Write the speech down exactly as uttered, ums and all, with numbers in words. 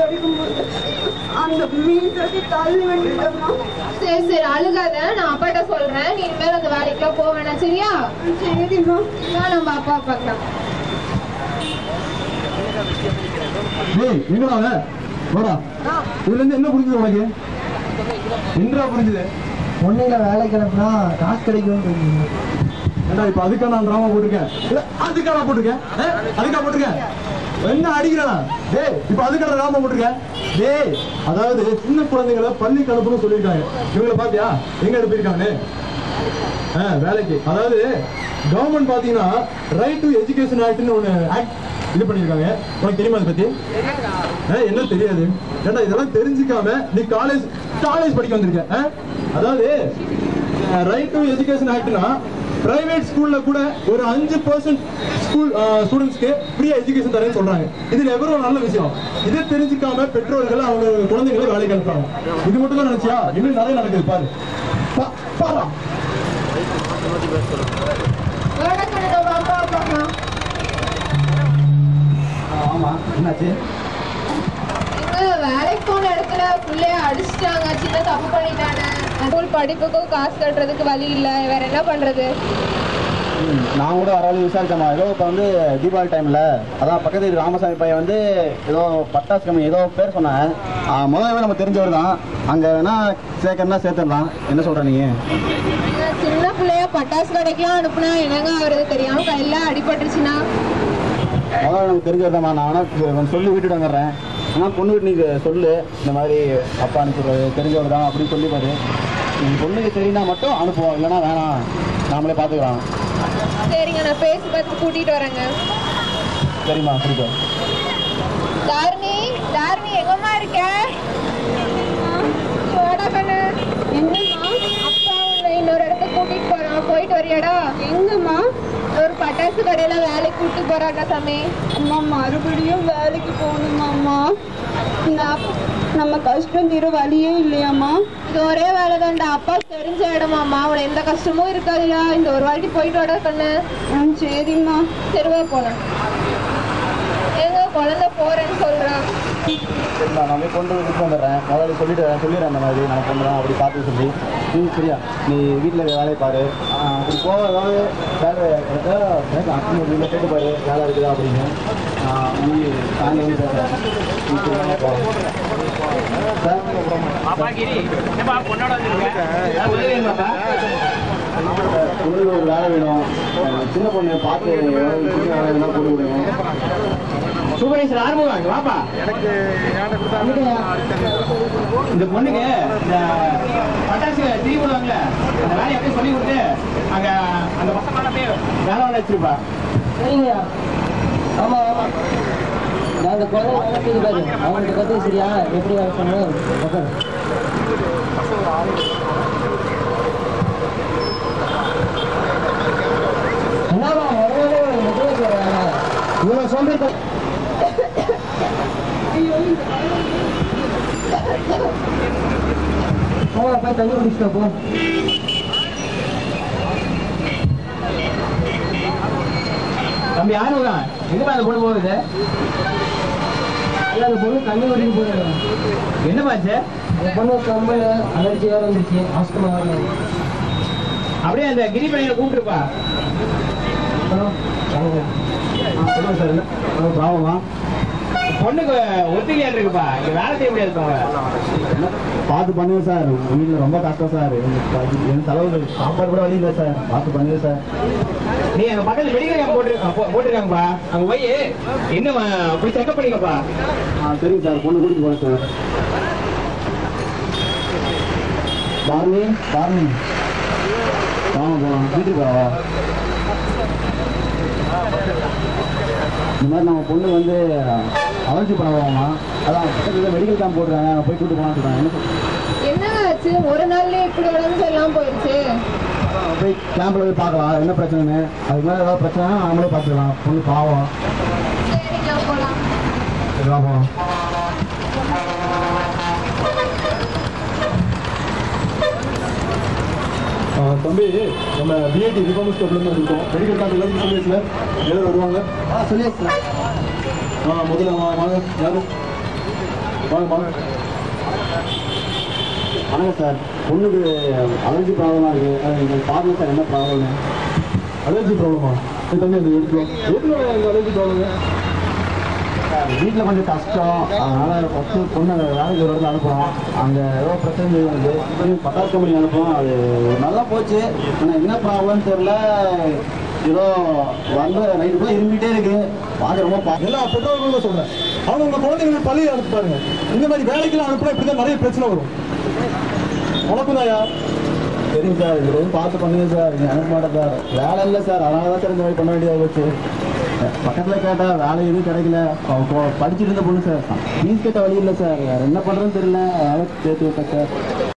படிக்கும்போது அந்த மீன் கட்டி தள்ளி வந்துட்டோம்மா. சரி சரி அழுகாத, நான் அப்பாட்ட சொல்றேன். நீ இனிமேல் அந்த வேலைக்குலாம் போக வேணாம், சரியா? சரிம்மா. நம்ம அப்பா பார்க்கலாம். இதுல இருந்து என்ன புரிஞ்சுது உனக்கு? என்னடா புரிஞ்சுது? பொண்ணுல வேலை கிளப்புனா காசு கிடைக்கும். ஏண்டா இப்ப அதுக்கா நான் டிராமா போட்டிருக்கேன்? அதுக்கா நான் போட்டிருக்கேன்? அதுக்கா போட்டிருக்கேன்? என்ன அடிக்கிறா? டேய் இப்ப அதுக்கான டிராமா போட்டிருக்கேன். டேய் அதாவது சின்ன குழந்தைங்களை பள்ளி கலப்புன்னு சொல்லியிருக்காங்க. இவங்களை பாத்தியா எங்க அனுப்பியிருக்காங்கன்னு? வேலைக்கு. அதாவது கவர்மெண்ட் பாத்தீங்கன்னா ரைட் டு எஜுகேஷன் ஆக்ட்னு ஒண்ணு ஆக்ட் இது பண்ணிருக்காங்க. உனக்கு தெரியுமா அதை பத்தி? என்ன தெரியாது? ஏண்டா இதெல்லாம் தெரிஞ்சுக்காம நீ காலேஜ் காலேஜ் படிக்க வந்திருக்க. அதாவது ரைட் டு எஜுகேஷன் ஆக்ட்னா பிரைவேட் ஸ்கூல்ல கூட ஒரு அஞ்சு பர்சன்ட் ஸ்கூல் ஸ்டூடெண்ட்ஸ்க்கு ஃப்ரீயா எஜுகேஷன் தரேன்னு சொல்றாங்க. இதுல எவ்வளவு நல்ல விஷயம். இதை தெரிஞ்சுக்காம பெற்றோர்கள் அவங்க குழந்தைகளை வேலைக்கு அனுப்புறாங்க. இது மட்டும் தான் நினைச்சியா? இன்னும் நிறைய நடக்குது பாரு. பாரா ஆமா என்னாச்சு? வேலைக்கு போன இடத்துல பிள்ளைய அடிச்சுட்டாங்க. சின்ன தப்பு பண்ணிட்டானே. ஸ்கூல் படிப்புக்கும் காசு கட்டுறதுக்கு வழி இல்லை. வேற என்ன பண்றது? நான் கூட வர வழி விசாரிச்சேம்மா. ஏதோ இப்போ வந்து தீபாவளி டைமில் அதான் பக்கத்து ராமசாமி பையன் வந்து ஏதோ பட்டாசு கம்மி ஏதோ பேர் சொன்னேன். முதல்ல நம்ம தெரிஞ்சவர் தான். அங்கே வேணா சேர்க்கணும்னா சேர்த்துடலாம். என்ன சொல்கிற நீ? சின்ன பிள்ளைய பட்டாசு கடைக்கெல்லாம் அனுப்புனா என்னங்க ஆகுறது? தெரியாம கையில் அடிபட்டுருச்சுன்னா? முதல்ல நமக்கு தெரிஞ்சவர் தான்மா. நான் வேணா சொல்லி விட்டுட்டு வந்துடுறேன். ஆனால் பொண்ணு வீட்டு நீங்கள் சொல்லு, இந்த மாதிரி அப்பா அனுப்பிடுறது தெரிஞ்சவர் தான் அப்படின்னு சொல்லி பாரு. நீங்கள் பொண்ணுக்கு சரின்னா மட்டும் அனுப்புவோம், இல்லைன்னா வேணாம் நாமளே பார்த்துக்கலாம். சரிங்க, நான் பேசி பார்த்து கூட்டிகிட்டு வரேங்க. சரிம்மா சரிப்பா. தாரணி தாரணி எங்கம்மா இருக்க? என்னம்மா? அப்பா உன்னை இன்னொரு இடத்துக்கு கூட்டிகிட்டு போகிறான், போயிட்டு வரியாடா? எங்கம்மா? ஒரு பட்டாசு கடையில வேலைக்கு கூட்டு போறாங்க சாமி. அம்மா மறுபடியும் வேலைக்கு போகணுமாம்மா. நம்ம கஷ்டம் தீர வழியே இல்லையாம்மா. இது ஒரே வேலை தான்டா. அப்பா தெரிஞ்ச இடமாம்மா. அவனை எந்த கஷ்டமும் இருக்காதுயா. இந்த ஒரு வாட்டி போயிட்டு வர கண்ணு. ம் சரிம்மா. சரிவா போனேன். எங்க குழந்தை போறேன்னு சொல்றான். சரிம்மா நான் போய் கொண்டு விட்டு வந்துடுறேன். முதல்ல சொல்லிட்டு சொல்லிடுறேன் அந்த மாதிரி நான் கொண்டு அப்படி பார்த்து சொல்லி. நீ சரியா நீ வீட்டில் வேலையை பாரு. அப்படி போக ஏதாவது வேலை இருக்கா அக்கௌண்ட் வீட்டில் கேட்டு பாரு வேலை இருக்குதா அப்படின்னு. நீ சாயந்தரம் பேசுகிறேன். பொண்ணு ஒரு வேலை வேணும். சின்ன பொண்ணு பார்த்து சின்ன வேலை இருந்தால் போட்டு விடுங்க. சூப்பர்வைசர் ஆரம்பம் வாப்பா. இந்த பொண்ணுக்கு இந்த பட்டாசு தீ விடுவாங்கல்ல அந்த வேலையை அப்படியே சொல்லி கொடுத்து அங்க அந்த பசங்க அப்படியே வேலை வேலை வச்சிருப்பா. சரிங்கய்யா. ஆமா ஆமா நான் அந்த குழந்தை கற்றுக்கு பாரு. அவங்களுக்கு கற்றுக்கு சரியா எப்படி வேலை பண்ணணும்? என்னவா இவ்வளோ சொல்லிட்டு போவா போய் தண்ணி குடிச்சுட்டா போ. தம்பி யாருங்க எங்கப்பா அந்த பொண்ணு போகுது? அந்த பொண்ணு தண்ணி குடிக்க போகிறேன். என்ன பாச்சு? அந்த பொண்ணு ரொம்ப அலர்ஜி வேறு வந்துச்சு. ஆஸ்துமா வரல. அப்படியே அந்த கிரி பையனை கூப்பிட்டுருப்பா. சொல்லுங்க சார். என்ன ப்ராப்ளமா? பொண்ணுக்கு ஒத்திகையா இருக்குப்பா. இங்க வேலை செய்ய முடியாது. பார்த்து பண்ணுங்க சார். வீட்டில் ரொம்ப கஷ்டம் சார். என் தலைவர் சாப்பாடு கூட வழி இல்லை சார். பார்த்து பண்ணுங்க சார். நீ அங்க பக்கத்துல மெடிக்கல் கேம்ப் போட்டு போட்டுருக்காங்கப்பா. அங்க போய் என்ன போய் செக்அப் பண்ணிக்கப்பா. ஆ சரிங்க சார். பொண்ணு கூட்டிட்டு போறேன் சார். பாரதி பாரதி வாங்க போகலாம். வீட்டுக்கு வா. இந்த மாதிரி நம்ம பொண்ணு வந்து அலர்ஜி பண்ண போவோமா? அதான் பக்கத்துல மெடிக்கல் கேம்ப் போட்டுருக்காங்க. அங்கே போய் கூட்டு போகலான்னு சொல்றாங்க. என்ன என்னங்க ஆச்சு? ஒரு நாள்லயே இப்படி உடம்பு எல்லாம் போயிடுச்சு. போய் கேம்ப்ல போய் பார்க்கலாம் என்ன பிரச்சனைன்னு. அதுக்கு மேலே ஏதாவது பிரச்சனை நம்மளே பார்த்துக்கலாம். பொண்ணு பாவம். சரிங்க போகலாம். சரிவா போகலாம். தம்பி நம்ம பிஐடி ரிஃபார்மர்ஸ் கிளப்லேருந்து வந்திருக்கோம். மெடிக்கல் கேம்ப் எல்லாத்தையும் சொல்லியாச்சுல எல்லாரும் வருவாங்க. ஆ சொல்லியாச்சு. ஆ முதல்ல வாங்க யாரும் வாங்கம்மா. வணக்கம் சார். பொண்ணுக்கு அலர்ஜி ப்ராப்ளமாக இருக்குது. நீங்கள் பாருங்க சார், என்ன ப்ராப்ளம்? அலர்ஜி ப்ராப்ளமா? தம்பி அந்த எடுத்துக்கலாம். எதுனால அந்த அலர்ஜி ப்ராப்ளம்? வீட்டில் கொஞ்சம் கஷ்டம், அதனால் ஃபஸ்ட்டு பொண்ணு வேலைக்கு ஒரு இடத்துல அனுப்புகிறோம். அங்கே ஏதோ பிரச்சனை வந்து பட்டாசு கம்பெனி அனுப்புவோம். அது நல்லா போச்சு. ஆனால் என்ன ப்ராப்ளம்னு தெரில. ஏதோ வந்து நைட்டு கூட இருந்துகிட்டே இருக்கு. பார்க்க ரொம்ப பா எல்லா பெற்றோர்களும் சொல்றேன், அவங்க உங்க குழந்தைங்களுக்கு பள்ளியை அனுப்புறாங்க. இந்த மாதிரி வேலைக்கெல்லாம் அனுப்புனா இப்படிதான் நிறைய பிரச்சனை வரும். உனக்கும் தாயா? சரிங்க சார், இது ரொம்ப பார்த்து பண்ணுங்க சார். நீங்கள் அனுப்ப மாட்டேன் சார். வேலை இல்லை சார், அதனால தான் சார் இந்த மாதிரி பண்ண வேண்டியதாக போச்சு. பக்கத்தில் கேட்டால் வேலை எதுவும் கிடைக்கல. படிச்சுட்டு இருந்த பொண்ணு சார். ஃபீஸ் கேட்ட வழி இல்லை சார். வேறு என்ன பண்ணுறதுன்னு தெரியல. அதனால சேர்த்து விட்டேன் சார்.